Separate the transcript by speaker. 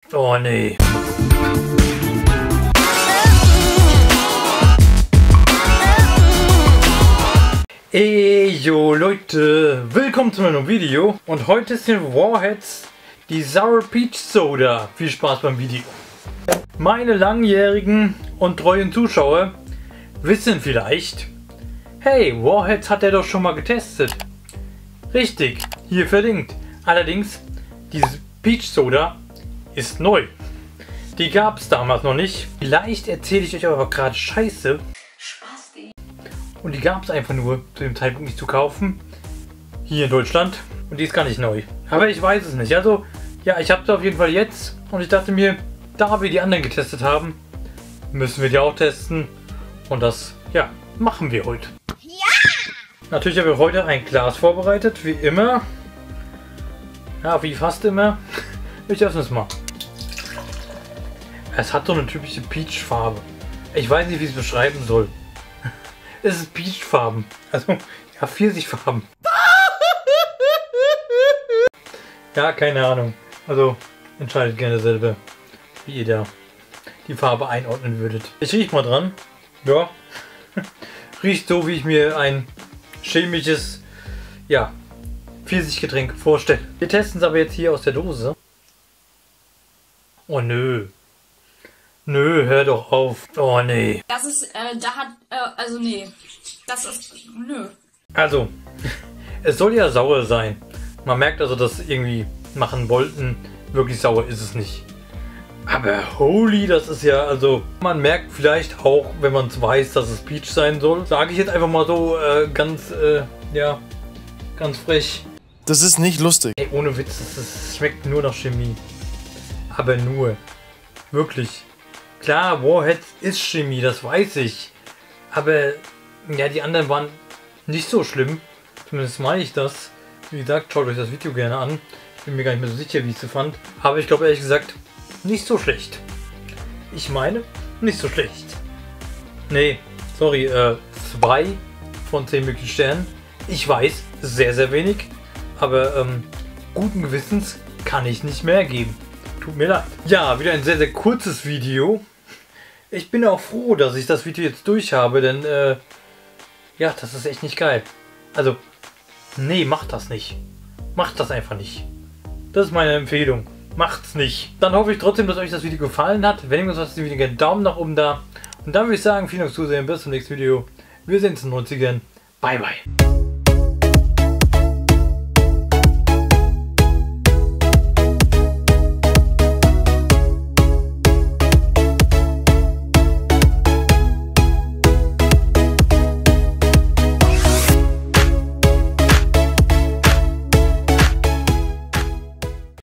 Speaker 1: Oh nee. Ey, yo Leute, willkommen zu meinem Video und heute sind Warheads die Sour Peach Soda. Viel Spaß beim Video. Meine langjährigen und treuen Zuschauer wissen vielleicht, hey, Warheads hat er doch schon mal getestet. Richtig, hier verlinkt. Allerdings, diese Peach Soda ist neu. Die gab es damals noch nicht. Vielleicht erzähle ich euch aber gerade Scheiße. Und die gab es einfach nur zu dem Zeitpunkt nicht zu kaufen. Hier in Deutschland. Und die ist gar nicht neu. Aber ich weiß es nicht. Also, ja, ich habe sie auf jeden Fall jetzt. Und ich dachte mir, da wir die anderen getestet haben, müssen wir die auch testen. Und das, ja, machen wir heute. Ja! Natürlich habe ich heute ein Glas vorbereitet, wie immer. Ja, wie fast immer. Ich öffne es mal. Es hat so eine typische Peach-Farbe. Ich weiß nicht, wie ich es beschreiben soll. Es ist Peach-Farben. Also, ja, Pfirsichfarben. Ja, keine Ahnung. Also, entscheidet gerne selber, wie ihr da die Farbe einordnen würdet. Ich riech mal dran. Ja. Riecht so, wie ich mir ein chemisches, ja, Pfirsichgetränk vorstelle. Wir testen es aber jetzt hier aus der Dose. Oh nö. Nö, hör doch auf. Oh nee.
Speaker 2: Das ist, also nee. Das ist, nö.
Speaker 1: Also, es soll ja sauer sein. Man merkt also, dass irgendwie machen wollten. Wirklich sauer ist es nicht. Aber holy, das ist ja, also, man merkt vielleicht auch, wenn man es weiß, dass es Peach sein soll. Sage ich jetzt einfach mal so, ja, ganz frech.
Speaker 3: Das ist nicht lustig.
Speaker 1: Ey, ohne Witz, es schmeckt nur nach Chemie. Aber nur. Wirklich. Klar, Warheads ist Chemie, das weiß ich. Aber ja, die anderen waren nicht so schlimm. Zumindest meine ich das. Wie gesagt, schaut euch das Video gerne an. Ich bin mir gar nicht mehr so sicher, wie ich es fand. Aber ich glaube ehrlich gesagt, nicht so schlecht. Ich meine, nicht so schlecht. Nee, sorry, 2 von 10 möglichen Sternen. Ich weiß, sehr, sehr wenig. Aber guten Gewissens kann ich nicht mehr geben. Tut mir leid. Ja, wieder ein sehr, sehr kurzes Video. Ich bin auch froh, dass ich das Video jetzt durch habe, denn ja, das ist echt nicht geil. Also, nee, macht das nicht. Macht das einfach nicht. Das ist meine Empfehlung. Macht's nicht. Dann hoffe ich trotzdem, dass euch das Video gefallen hat. Wenn irgendwas ist, gerne Daumen nach oben da. Und dann würde ich sagen, vielen Dank fürs Zusehen. Bis zum nächsten Video. Wir sehen uns in den 90ern. Bye, bye.